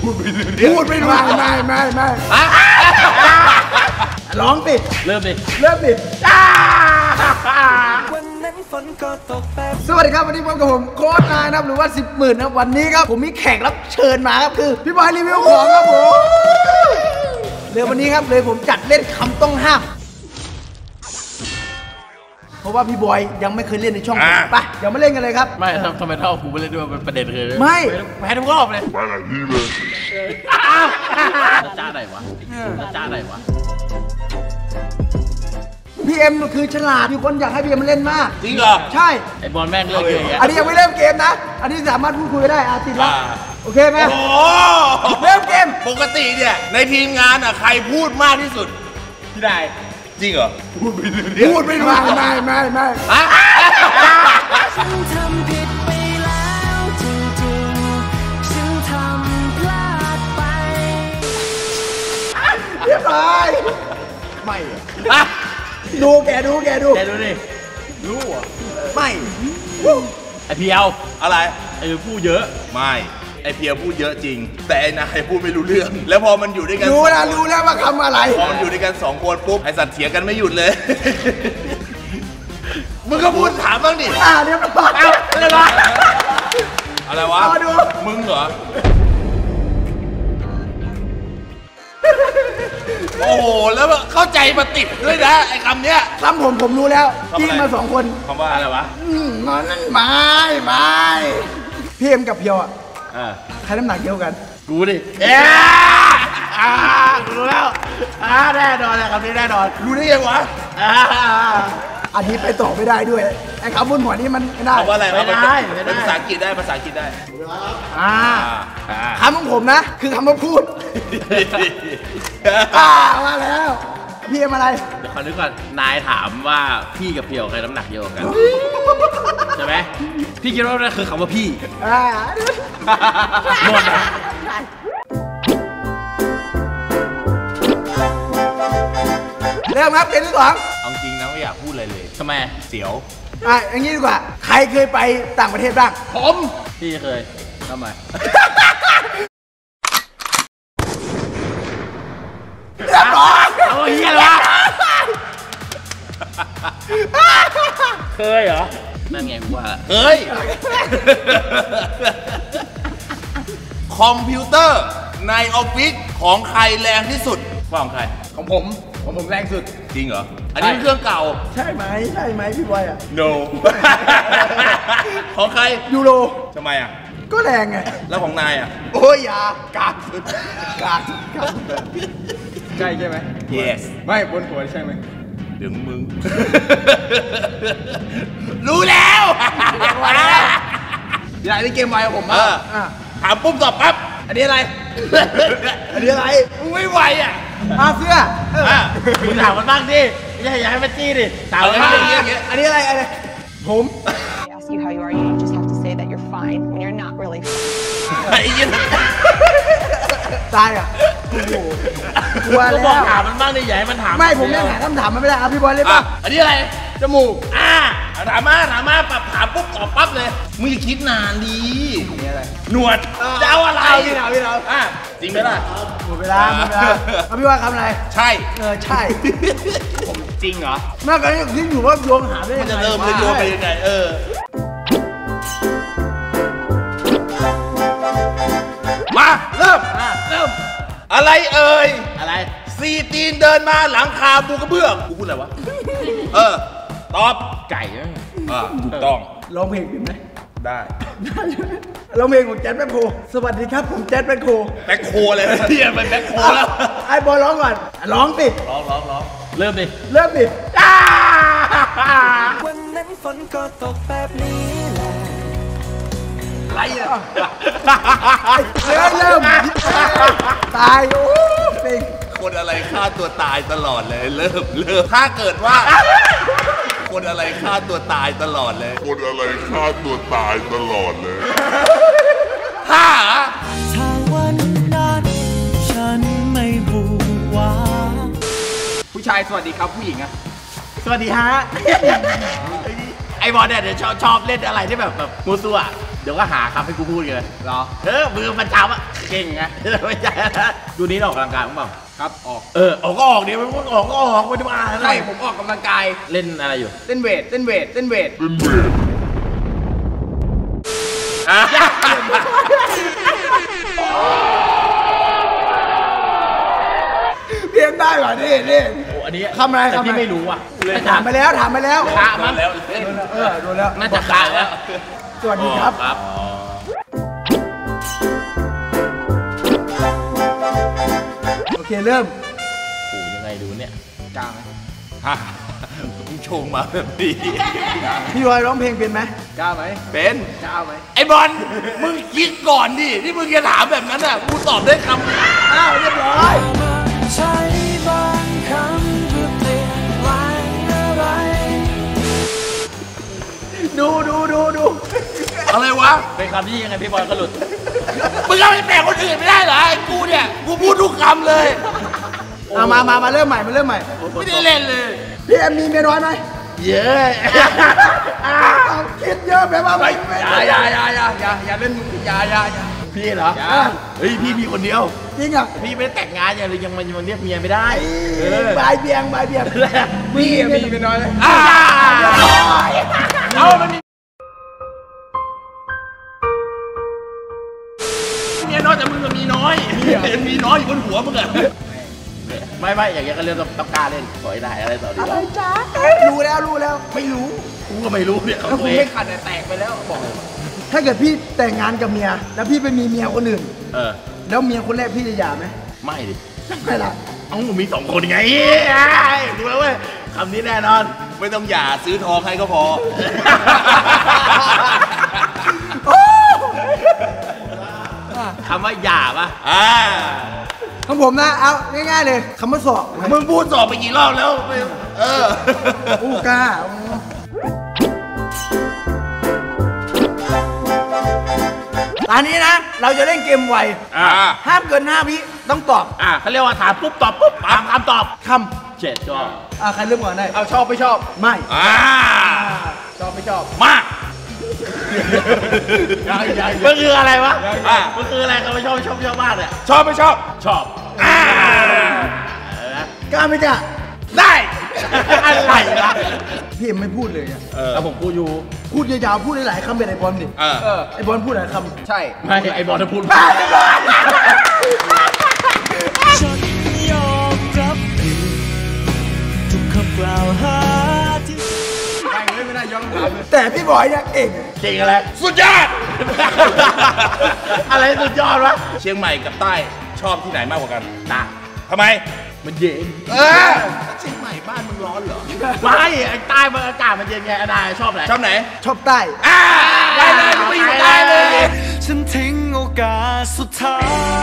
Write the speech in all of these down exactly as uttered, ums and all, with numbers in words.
พูดไม่รู้เรื่องพูดไม่รู้ไม่ไม่ไม่ร้องสิเริ่มดิเริ่มดิสวัสดีครับวันนี้พบกับผมโค้ชนายนะครับหรือว่าสิบหมื่นนะวันนี้ครับผมมีแขกรับเชิญมาครับคือพี่บอยรีวิวของครับผมเดี๋ยววันนี้ครับเลยผมจัดเล่นคำต้องห้ามเพราะว่าพี่บอยยังไม่เคยเล่นในช่องผมไปเดี๋ยวมาเล่นกันเลยครับไม่ทำไมเท่ากูไม่เล่นด้วยเป็นประเด็นเลยไม่แพ้ทุกรอบเลยไปไหนที่เลยจ้าไหนวะจ้าไหนวะพี่เอ็มคือฉลาดมีคนอยากให้พี่เอ็มมาเล่นมากจริงเหรอใช่ไอบอลแม่งเลิกเยอะอันนี้ยังไม่เริ่มเกมนะอันนี้สามารถพูดคุยได้อาทิตย์ละโอเคไหมโอ้เริ่มเกมปกติเนี่ยในทีมงานอ่ะใครพูดมากที่สุดพี่ได้จริงเหรอพูดไม่รู้พูดไม่รู้ไม่ไม่ไม่ไม่ฉันทำผิดไปแล้วจริงๆฉันทำพลาดไปเรียบร้อยไม่ดูแกดูแกดูแกดูดิรู้อ่ะไม่ไอเพียวอะไรไอพูดเยอะไม่ไอเพียวพูดเยอะจริงแต่ไอนายพูดไม่รู้เรื่องแล้วพอมันอยู่ด้วยกันรู้แล้วรู้แล้วว่าคำอะไรพอมันอยู่ด้วยกันสองคนปุ๊บไอสัตว์เถียงกันไม่หยุดเลยมึงก็พูดถามบ้างดิอ่าเรียบร้อยเรียบร้อยอะไรวะมึงเหรอโอ้โหแล้วเข้าใจมาติดด้วยนะไอ้คำเนี้ยคำผมผมรู้แล้วพี่มาสองคนคำว่าอะไรวะงอนนั่นไม่ไม่พี่เอ็มกับเพียวอ่ะใครน้ำหนักเยอะกันกูดิเอ๊ะรู้แล้วอ่าแน่นอนเลยคำนี้แน่นอนรู้ได้ยังวะอันนี้ไปต่อไม่ได้ด้วยไอ้คำบนหัวนี้มันไม่ได้คำว่าอะไรไม่ได้เป็นภาษาอังกฤษได้ภาษาอังกฤษได้อ่าคำของผมนะคือคำว่าพูดมาแล้วพี่เอ็มอะไรเดี๋ยวขอนึกก่อนนายถามว่าพี่กับเพียวใครน้ำหนักเยอะกันใช่ไหมพี่คิดว่านั่นคือคำว่าพี่หมดนะเริ่มครับเกมที่สองเอาจริงนะไม่อยากพูดอะไรเลยทำไมเสียวอ่ะอย่างนี้ดีกว่าใครเคยไปต่างประเทศบ้างผมพี่เคยทำไมเรียบร้อยเอาเหี้ยอะไรวะเคยเหรอนั่นไงกูว่าเฮ้ยคอมพิวเตอร์ในออฟฟิศของใครแรงที่สุดของใครของผมของผมแรงสุดจริงเหรออันนี้เครื่องเก่าใช่ไหมใช่ไหมพี่บอยอ่ะ no ของใครยูโรทำไมอ่ะก็แรงไงแล้วของนายอ่ะโอ้ยยากาดกาดกาดใช่ใช่ไหม yes ไม่บนหัวใช่ไหมเดี๋ยวมึงรู้แล้วอย่าเล่นเกมไวกับผมอ่ะถามปุ๊บตอบปั๊บอันนี้อะไรอันนี้อะไรมึงไม่ไหวอ่ะมาเสื้อมึงถามมันบ้างดิไม่ใช่อย่าให้มันจี้ดิถามมันบ้างอย่างเงี้ยอันนี้อะไรอะไรผม ask you how you are you just have to say that you're fine when you're not really ไอ้ยันตายอ่ะโอ้โหกลัวแล้วถามมันบ้างดิอย่าให้มันถามไม่ผมยังหาคำถามมันไม่ได้ครับพี่บอลเลยป่ะอันนี้อะไรจมูกอ่าถามมาถามมาปรับถามปุ๊บตอบปั๊บเลยมึงอย่าคิดนานดีนี่อะไรหนวดจะเอาอะไรพี่เราพี่เราอ่ะจริงไหมล่ะหมดเวลาหมดเวลาเอาพี่ว่าคำอะไรใช่เออใช่ผมจริงเหรอมากกว่านี้คิดอยู่ว่าโยงหาได้ยังไงมันจะเริ่มเลยโยงไปยังไงเออมาเริ่มเริ่มอะไรเอ่ยอะไรซีตีนเดินมาหลังคาปูกระเบื้องกูพูดอะไรวะเออตอบไก่อ่ะถูกต้องร้องเพลงเป็นไหมได้ร้องเพลงของแจ๊ดแบ็คโฮสวัสดีครับผมแจ๊ดแบ็คโฮแบ็คโฮเลยเฮียเป็นแบ็คโฮแล้วไอ้บอลร้องก่อนร้องสิร้องร้องร้องเริ่มดิเริ่มดิวันนั้นฝนก็ตกแบบนี้แหละไรอ่ะเริ่มเริ่มตายโอ้ยคนอะไรฆ่าตัวตายตลอดเลยเริ่มเริ่มถ้าเกิดว่าคนอะไรฆ่าตัวตายตลอดเลยคนอะไรฆ่าตัวตายตลอดเลยถ้าถ้าวันนั้นฉันไม่บูวาผู้ชายสวัสดีครับผู้หญิงอะสวัสดีฮะไอบอลเนี่ยเดี๋ยวชอบชอบเล่นอะไรที่แบบแบบมูซัวเดี๋ยวก็หาคำให้กูพูดเลยเหรอเออมือมันจำอะเก่งไงไม่ใช่ดูนี้ออกกำลังกายมั้งเปล่าครับออกเออออกก็ออกเดี๋ยวมันออกก็ออกไม่ได้มาใช่ผมออกกำลังกายเล่นอะไรอยู่เล่นเวทเล่นเวทเล่นเวทเพี้ยนได้เหรอนี่นี่อันนี้คำอะไรคำอะไรที่ไม่รู้อ่ะถามไปแล้วถามไปแล้วขามั้งแล้วเออโดนแล้วน่าจะขาแล้วสวัสดีครับโอเคเริ่มโอ้ยังไงดูเนี่ยกล้าไหมฮะมึงโชว์มาแบบนี้พี่บอยร้องเพลงเป็นไหมกล้าไหมเป็นกล้าไหมไอ้บอลมึงคิดก่อนดิที่มึงจะถามแบบนั้นอ่ะกูตอบได้คำอ้าวเรียบร้อยใช้บางคำเพื่อเปลี่ยนแปลงอะไรดูดูดูดูอะไรวะเป็นคำที่ยังไงพี่บอลก็หลุดมึงเอาไปแปลงคนอื่นไม่ได้เหรอไอ้กูเนี่ยกูพูดทุกคำเลยเอามามามาเริ่มใหม่มาเริ่มใหม่ไม่ได้เล่นเลยพี่แอมมีเมียน้อยไหมเยอะคิดเยอะแบบว่าไม่อย่าอย่าอย่าอย่าอย่าเล่นอย่าอย่าพี่เหรอเฮ้ยพี่มีคนเดียวจริงอ่ะพี่ไม่ได้แต่งงานอย่างเลยยังมันยังเรียกเมียไม่ได้บายเบียงบายเบียงมีมีเมียน้อยเลยเอามันมีเมียน้อยแต่มึงก็มีน้อยมีน้อยอยู่บนหัวมึงอะไม่ไม่อย่างเงี้ยก็เรื่องต้องกล้าเล่นขอให้ได้อะไรต่อดีอะไรจ้ารู้แล้วรู้แล้วไม่รู้กูก็ไม่รู้เนี่ยแล้วคุณไม่ขัดแต่แตกไปแล้วบอกถ้าเกิดพี่แต่งงานกับเมียแล้วพี่ไปมีเมียคนอื่นเออแล้วเมียคนแรกพี่จะหย่าไหมไม่ดิไม่ละเอ้ามีสองคนไงดูแล้วเว้ยคำนี้แน่นอนไม่ต้องหย่าซื้อทองให้ก็พอคำว่าหย่าป่ะอ่าของผมนะเอาง่ายๆเลยคำว่าสอบมึงพูดสอบไปกี่รอบแล้วเอออู้กล้าตอนนี้นะเราจะเล่นเกมไวห้ามเกินห้าวิต้องตอบอ่าเขาเรียกว่าถามปุ๊บตอบปุ๊บถามคำตอบคำเจ็ดชอบอ่าใครเริ่มก่อนได้เอาชอบไม่ชอบไม่อ่าชอบไม่ชอบมากมันคืออะไรวะมันคืออะไรก็ไม่ชอบชอบชอบมากเนี่ยชอบไม่ชอบชอบอ่ากล้าไม่กล้าได้อะไรล่ะพี่ไม่พูดเลยอ่ะเอาผมพูดอยู่พูดยาวๆพูดหลายๆคำเป็นไอบอลดิไอบอลพูดหลายคำใช่ไม่ไอบอลจะพูดฉันยอมรับผิดทุกคำกล่าวหาที่ไม่ได้ย้อนถามแต่พี่บอยเนี่ยเก่งเก่งอะไรสุดยอดอะไรสุดยอดวะเชียงใหม่กับใต้ชอบที่ไหนมากกว่ากันตาทำไมมันเย็นเออเชียงใหม่บ้านมึงร้อนเหรอไม่ไอ้ใต้มันอากาศมันเย็นไงนายชอบไหนชอบไหนชอบใต้อ่าได้เลยไปอยู่ใต้เลยฉันทิ้งโอกาสสุดท้าย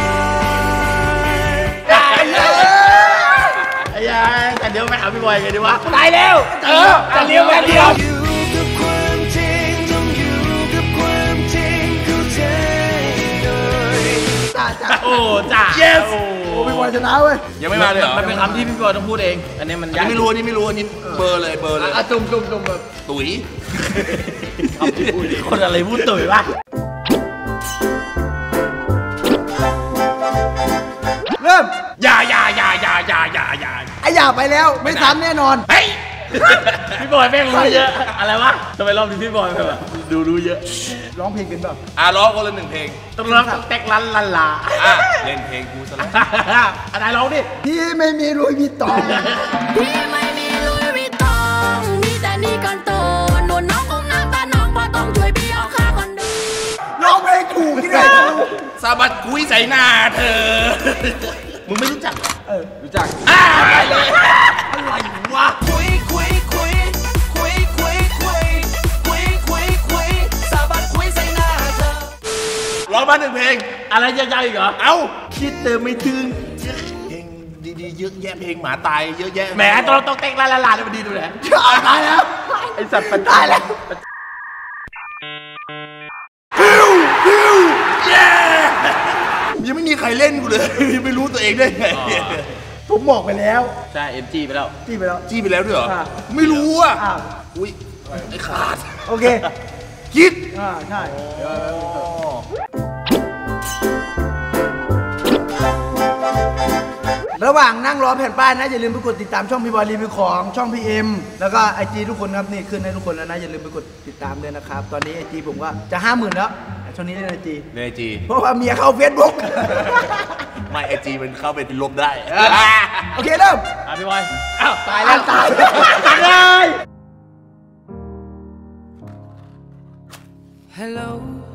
ได้เลยไอ้ยัยแต่เดี๋ยวไปหาพี่บอยกันดีวะตายแล้วเออจะเลี้ยวแค่เดียวโอ้จ่า yes โอ้พี่บอยชนะเว้ยยังไม่มาเลยเหรอมันเป็นคำที่พี่บอยต้องพูดเองอันนี้มันยังไม่รู้อันนี้ไม่รู้อันนี้เบอร์เลยเบอร์เลยอ่ะจุ่มจุ่มจุ่มแบบตุ๋ยคนอะไรพูดตุ๋ยวะเริ่มอย่าอย่าอย่าอย่าอย่าอย่าอย่าไอ้อย่าไปแล้วไม่ซ้ำแน่นอนเฮ้ยพี่บอยแม่งรู้เยอะอะไรวะทำไมรอบนี้พี่บอยแบบดูรู้เยอะร้องเพลงเป็นแบบอ่ะร้องคนละหนึ่งเพลงต้องร้องแท็กลันลันลาอ่ะเล่นเพลงกูซะแล้วอะไรร้องดิพี่ไม่มีลุยวิตตองพี่ไม่มีลุยวิตตองมีแต่นี่กันโตหนูน้องคงน้ำตาน้องพอต้องช่วยพี่ออกค่าคอนโดร้องเพลงถูกที่ไหนสะบัดคุยใส่หน้าเธอมึงไม่รู้จักเออรู้จักอ่าไปเลยอะไรวะคุยคุยคุยคุยคุยคุยคุยคุยคุยสะบัดคุยใส่หน้าเธอร้องมาหนึ่งเพลงอะไรยากๆอีกเหรอเอ้าคิดเติมไม่ถึงเพลงดีๆเยอะแยะเพลงหมาตายเยอะแยะแหมตอนต้องเต็กลาลาลาเนี่ยมันดีดูแลตายแล้วไอสัตว์มันตายแล้วฟิวฟิวเย้ยังไม่มีใครเล่นกูเลยไม่รู้ตัวเองได้ไงผมบอกไปแล้วใช่เอ็มจีไปแล้วจี้ไปแล้วจี้ไปแล้วด้วยเหรอไม่รู้อ่ะอุ้ยไอ้ขาดโอเคคิดอ่าใช่ระหว่างนั่งรอแผ่นป้ายนะอย่าลืมไปกดติดตามช่องพี่บอยรีวิวของช่องพี่เอ็มแล้วก็ไอจีทุกคนครับนี่ขึ้นให้ทุกคนแล้วนะอย่าลืมไปกดติดตามด้วยนะครับตอนนี้ไอจีผมก็จะห้าหมื่นแล้วช่วงนี้เล่นไอจีในไอจีเพราะว่าเมียเข้าเฟซบุ๊กไม่ไอจีมันเข้าไปเป็นลบได้โอเคเริ่มอ่ะพี่บอยอ้าวตายตาแล้ยว ตายตายเลย Hello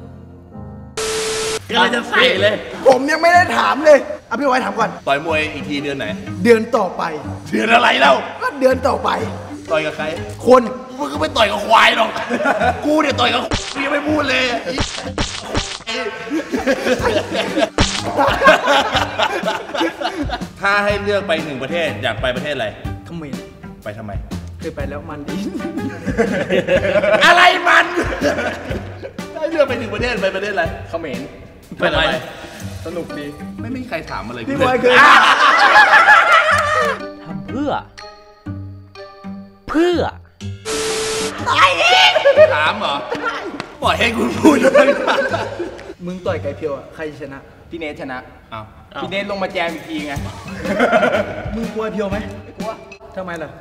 กำลังจะใส่เลยผมยังไม่ได้ถามเลยเอาพี่ไว้ถามก่อนต่อยมวยอีกทีเดือนไหนเดือนต่อไปเดือนอะไรเล่าก็เดือนต่อไปต่อยกับใครคนมึงก็ไม่ต่อยกับควายหรอก กูเนี่ยต่อยกับกูยังไม่พูดเลย ถ้าให้เลือกไปหนึ่งประเทศอยากไปประเทศอะไรเขมรไปทำไมเคยไปแล้วมันดีอะไรมันได้เลือกไปหนึ่งประเทศไปประเทศอะไรเขมรไปทำไมสนุกดีไม่มีใครถามอะไรพี่บอยเคยทำเพื่อ เพื่อถามเหรอปล่อยให้คุณพูดเลยมึงต่อยไก่เพียวอ่ะใครชนะพี่เนทชนะอ้าวพี่เนทลงมาแจมอีกทีไงมึงกลัวไอ้เพียวไหมไม่กลัวทำไมล่ะ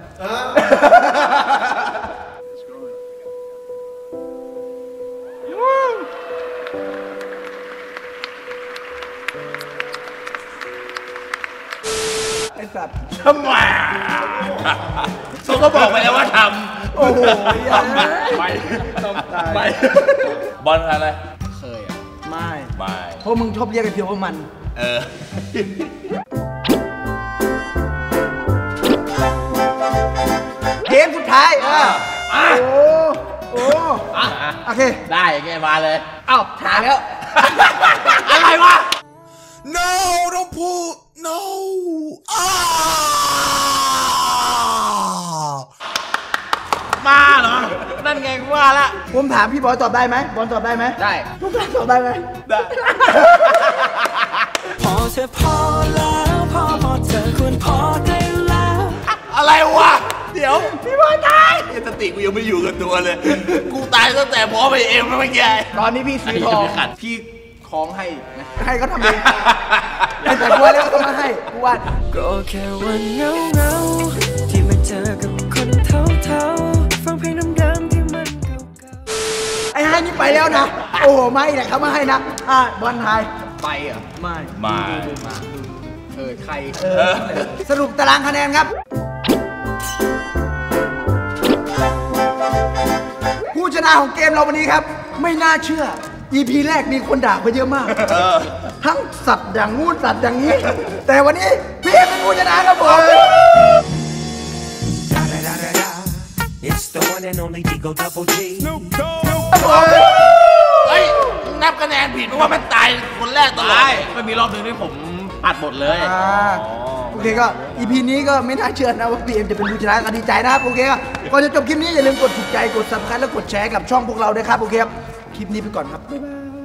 ไอ้สัตว์ทำไมเขาก็บอกไปแล้วว่าทโอ้โหำไปไปบอลอะไรเคยอ่ะไม่ไม่เพราะมึงชอบเรียกไอ้เพียวว่ามันเออเกมสุดท้ายอ่ะโอ้โอ้โอเคได้แกมาเลยเอ้าถามแล้วอะไรวะ No ต้องพูด No อ้ามาเหรอ นั่นไงกูว่าละผมถามพี่บอยตอบได้ไหมบอลตอบได้ไหมได้ทุกท่านตอบได้ไหมได้พอเธอพอแล้วพอพอเธอควรพอได้แล้วอะไรวะ เดี๋ยว พี่บอยตายสติกูยังไม่อยู่กับตัวเลย กูตายตั้งแต่หมอไปเอ็มแล้วเมื่อกี้ตอนนี้พี่สีทองขัดพี่คล้องให้นะให้เขาทำเองให้แต่กลัวแล้วเขามาให้กูว่าก็แค่วันเงาเงาๆที่มาเจอกับคนเท่าเท่าๆฟังเพลงเดิมๆที่มันเก่าไอ้ให้นี่ไปแล้วนะ โอ้โหไม่แหละเขามาให้นะอ่ะบอลไทยไปเหรอไม่ไม่เออ ใครเออสรุปตารางคะแนนครับ ผู้ชนะของเกมเราวันนี้ครับ ไม่น่าเชื่อ อี พี แรกมีคนด่าไปเยอะมากเออทั้งสัตว์อย่างงู้นสัตว์อย่างนี้ แต่วันนี้พี่เอ็มเป็นผู้ชนะครับผม It's the one and only Digo Double G เฮ้ยมึงนับคะแนนผิดเพราะว่ามันตายคนแรกตลอดใช่ไม่มีรอบหนึ่งที่ผมปัดหมดเลยอ่าโอเคก็ อี พี นี้ก็ไม่น่าเชื่อนะว่าพี่เอ็มจะเป็นผู้ชนะก็ดีใจนะครับโอเคก็ก่อนจะจบคลิปนี้อย่าลืมกดถูกใจกด ซับสไครบ์ และกดแชร์กับช่องพวกเราด้วยครับโอเคครับคลิปนี้ไปก่อนครับบ๊ายบาย